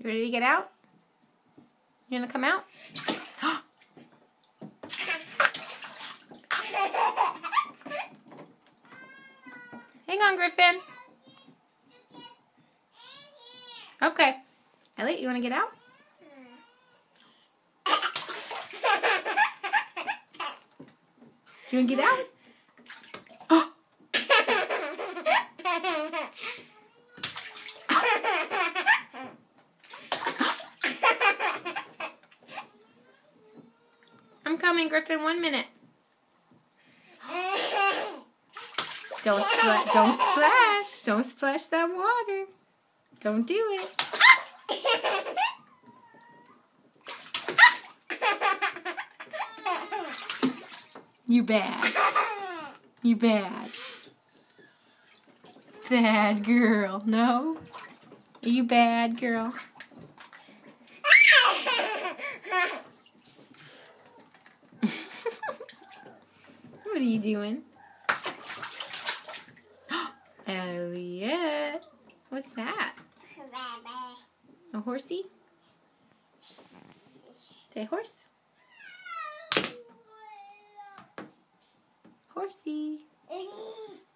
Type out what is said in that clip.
You ready to get out? You gonna come out? Hang on, Griffin. Okay. Elliot, you wanna get out? You wanna get out? I'm coming, Griffin. 1 minute. Don't splash. Don't splash that water. Don't do it. You bad. You bad. Bad girl. No? You bad girl. What are you doing? Elliot. What's that? A horsey? Say horse. Horsey.